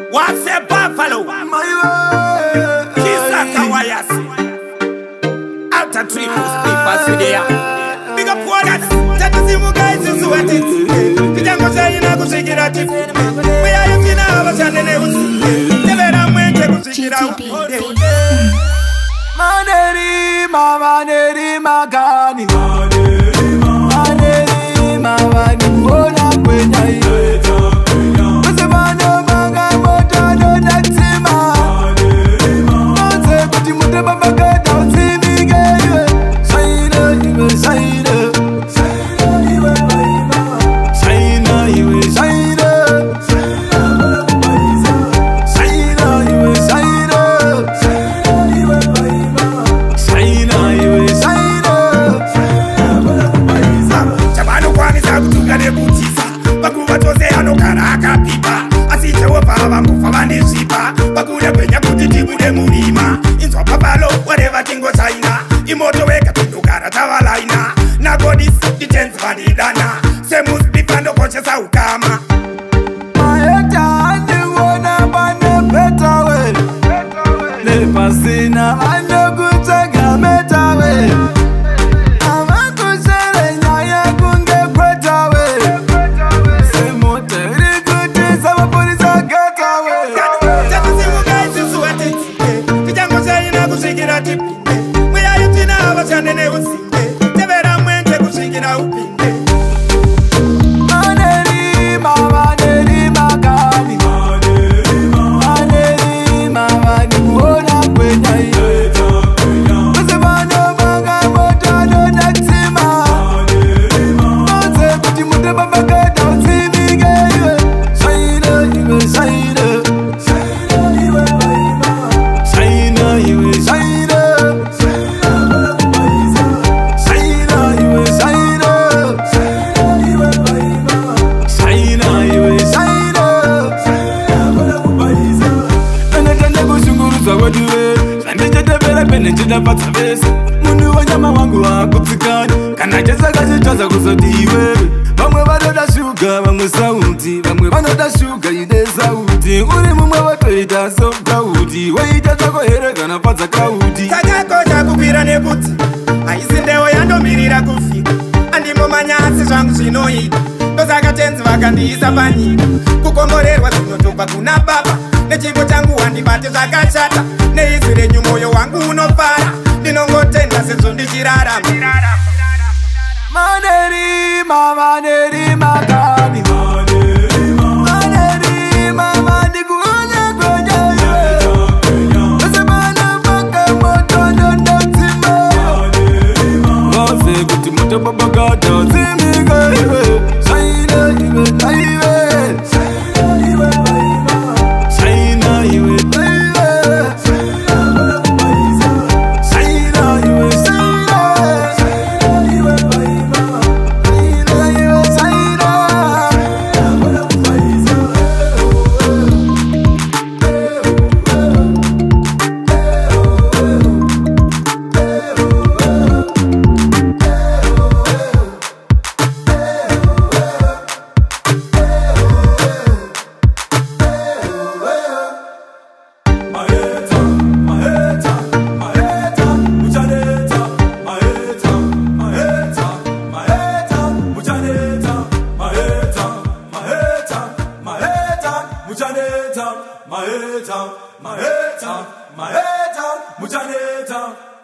What's a buffalo? Kisaka Wayasi. Outer triple sleepers there. Big up Wagas. Tatizimu guys is what it. Kijango sayina kushikira tifu. We are you now was an news. Never am when to kushikira. Maneri magani. Maneri magani. Ona kwenyai. Whatever tingo China, imoto weka tundukara tawalaina. Na godis detents vanidana. Semus bifando koche sa ukama. Maeta andi wona bane petawe. Lepasina ando kutega metawe. Amakusele nyaya kunge kwetawe. Semote rikuti sama polisa getawe. Tatizimu guys is what it. Kijango sayina kushikira tipi. We are you tina wachane ne usinde. Tevera mwente kushikira upinde. Maneri magani. Maneri magani. Ona kwenyai. Usebano banga motano naksima. Ose kuti mute babagada usimige. Shaina iwe shaina. Shaina iwe shaina. Shaina iwe shaina. Shaina iwe shaina. Shaina iwe shaina. Anatenda kushunguruza waduwe. Sandichetevera pene chidapatsa vese. Munhu wanyama wangu wakutsikana. Kana chesa kachitaza kuzoti iwewe. Vamwe vanoda shuga, vamwe sauti. Vamwe vanoda shuga ine sauti. Uri mumwe watoita sofauti. Waita chako here kana padza kauti. Kakakosha kukwira nekuti haisi ndewo yandomirira kufika. Andimo manyasi zvangu zvinoita. Ndosaka tenzi vakandiisa panyika. Kukomborerwa zvinotobva kuna baba. Nechimbo changu wandibate zvakashata. Neizwi renyu moyo wangu unofara. Ndinongotenda sezvo ndichirarama. Maneri magani. Maneri magani kuona kwenye. Usebana baka motono naksima. Ose kuti moto babagada usimige. Shaina iwe shaina. Shaina iwe shaina. Shaina iwe shaina. Shaina iwe shaina. Shaina iwe shaina. My head down,